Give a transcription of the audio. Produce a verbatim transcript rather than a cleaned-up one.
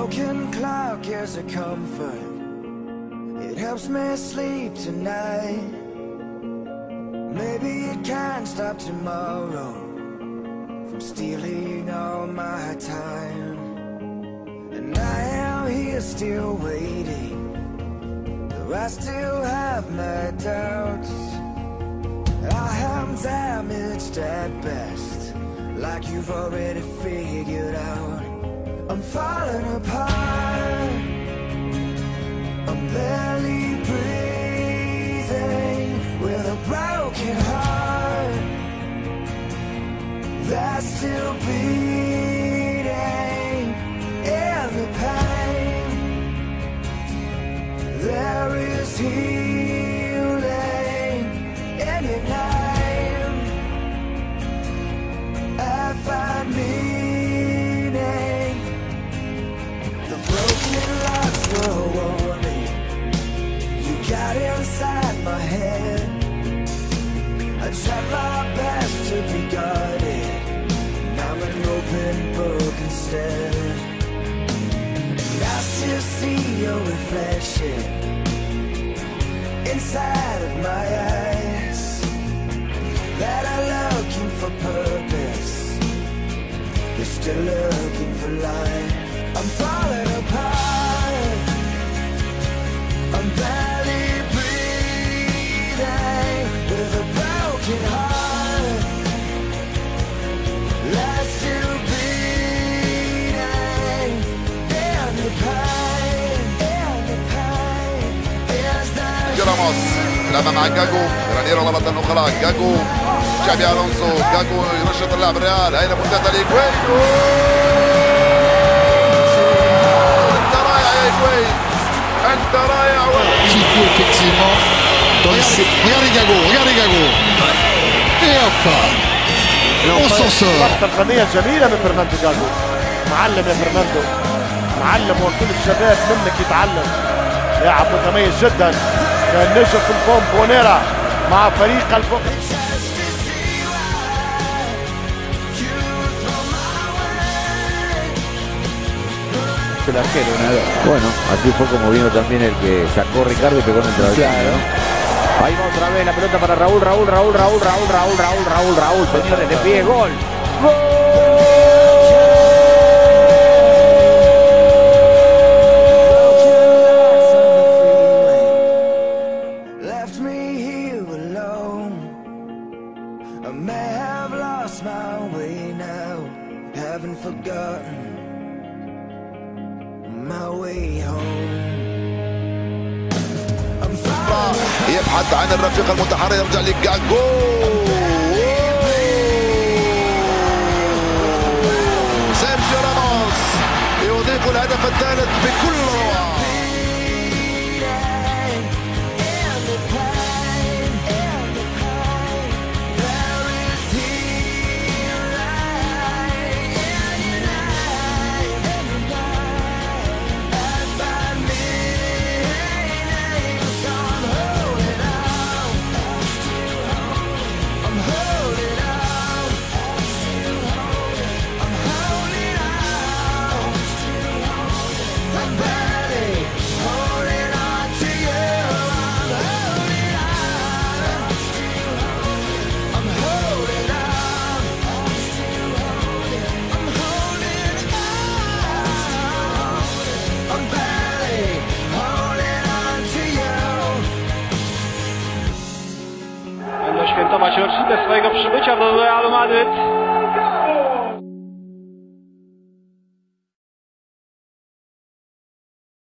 broken clock is a comfort. It helps me sleep tonight. Maybe it can't stop tomorrow from stealing all my time. And I am here still waiting, though I still have my doubts. I am damaged at best, like you've already figured out. I'm falling apart, I'm barely breathing, with a broken heart that's still beating. In the pain, there is healing in your name. I find meaning. The broken locks will warn me. You got inside my head. I tried my best to be guarded. Now I'm an open book instead. And I still see your reflection inside of my eyes, that are looking for purpose. You're still looking for life. I'm falling apart, I'm barely breathing, with a broken heart that's still beating. In the pain, in the pain is the راموس لما مع جاجو رانيرو مرة أخرى. جاجو تشابي ألونسو. جاجو ينشط اللاعب الريال. هاي مرتدة لإيكوين. أنت رائع يا إيكوين، أنت رائع. Effectivement, dans les... Regardez Gago, regardez Gago. Et hop, on s'en sort. لقطة فنية جميلة من فرناندو جاجو. معلم يا فرناندو، معلم، وكل الشباب منك يتعلم. لاعب متميز جدا، كان نجم في البومبونيرا مع فريق البوم. Bueno, así fue como vino también el que sacó Ricardo y pegó en el travesaño. Claro. Ahí va otra vez la pelota para Raúl, Raúl, Raúl, Raúl, Raúl, Raúl, Raúl, Raúl, Raúl, señores, de pie, gol. ¡Gol! I may have lost my way now, haven't forgotten my way home. I'm يبحث عن الرفيق المتحرر، يرجع لجاجو. سيرجيو راموس يضيف الهدف الثالث بكل روعة. Świętowa się oczywiście swojego przybycia do Realu Madryt.